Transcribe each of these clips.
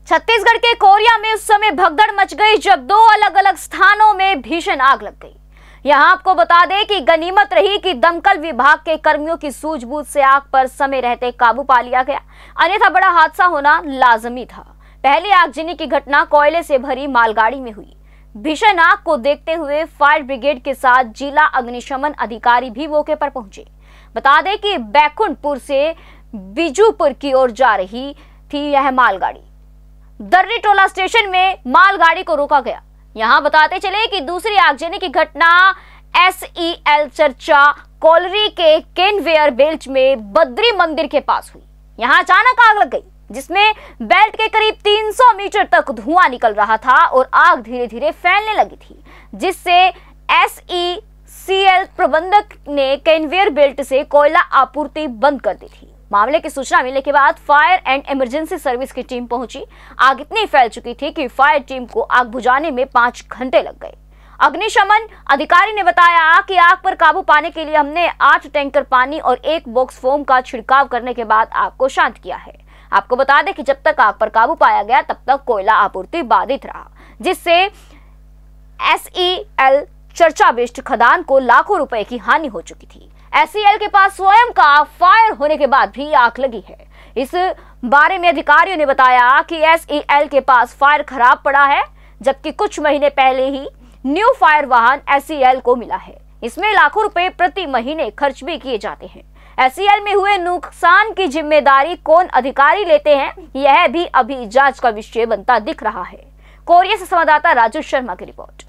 छत्तीसगढ़ के कोरिया में उस समय भगदड़ मच गई जब दो अलग अलग स्थानों में भीषण आग लग गई। यहां आपको बता दें कि गनीमत रही कि दमकल विभाग के कर्मियों की सूझबूझ से आग पर समय रहते काबू पा लिया गया, अन्यथा बड़ा हादसा होना लाजमी था। पहली आगजनी की घटना कोयले से भरी मालगाड़ी में हुई। भीषण आग को देखते हुए फायर ब्रिगेड के साथ जिला अग्निशमन अधिकारी भी मौके पर पहुंचे। बता दें कि बैकुंठपुर से बिजूपुर की ओर जा रही थी यह मालगाड़ी। दर्री टोला स्टेशन में मालगाड़ी को रोका गया। यहां बताते चले कि दूसरी आगजनी की घटना SEL चर्चा कोलरी के कन्वेयर बेल्ट में बद्री मंदिर के पास हुई। यहां अचानक आग लग गई, जिसमें बेल्ट के करीब 300 मीटर तक धुआं निकल रहा था और आग धीरे धीरे फैलने लगी थी, जिससे SECL प्रबंधक ने कन्वेयर बेल्ट से कोयला आपूर्ति बंद कर दी थी। मामले की सूचना मिलने के बाद फायर एंड इमरजेंसी सर्विस की टीम पहुंची। आग इतनी फैल चुकी थी कि फायर टीम को आग बुझाने में 5 घंटे लग गए। अग्निशमन अधिकारी ने बताया कि आग पर काबू पाने के लिए हमने 8 टैंकर पानी और 1 बॉक्स फोम का छिड़काव करने के बाद आग को शांत किया है। आपको बता दें कि जब तक आग पर काबू पाया गया तब तक कोयला आपूर्ति बाधित रहा, जिससे SEL चर्चा बेस्ड खदान को लाखों रुपए की हानि हो चुकी थी। SEL के पास स्वयं का फायर होने के बाद भी आग लगी है। इस बारे में अधिकारियों ने बताया कि SEL के पास फायर खराब पड़ा है, जबकि कुछ महीने पहले ही न्यू फायर वाहन SEL को मिला है। इसमें लाखों रुपए प्रति महीने खर्च भी किए जाते हैं। SEL में हुए नुकसान की जिम्मेदारी कौन अधिकारी लेते हैं, यह भी अभी जांच का विषय बनता दिख रहा है। कोरिया से संवाददाता राजू शर्मा की रिपोर्ट।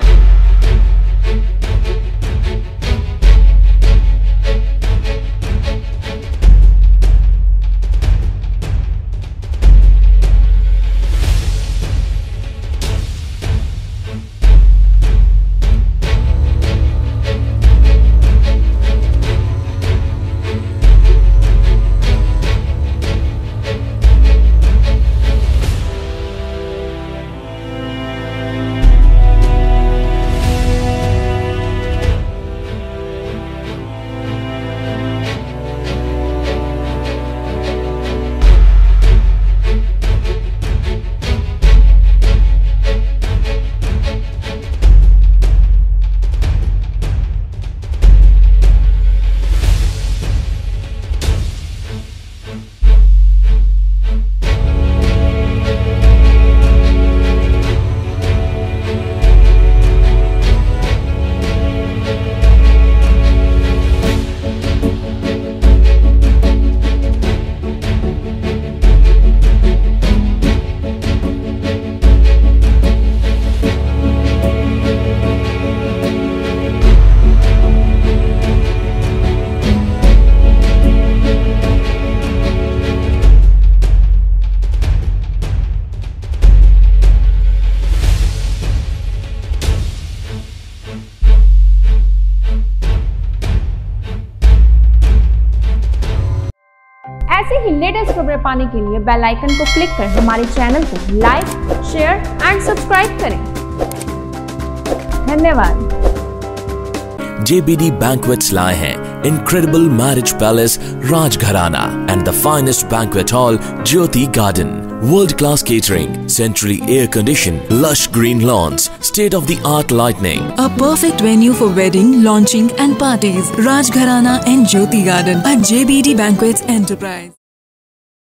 ऐसे ही लेटेस्ट खबरें पाने के लिए बेल आइकन को क्लिक कर हमारे चैनल को लाइक, शेयर एंड सब्सक्राइब करें। धन्यवाद। JBD Banquets लाए हैं incredible marriage palace Rajgharana and the finest banquet hall Jyoti Garden. World-class catering, centrally air-conditioned, lush green lawns, state-of-the-art lighting. A perfect venue for wedding, launching and parties. Rajgharana and Jyoti Garden at JBD Banquets Enterprise.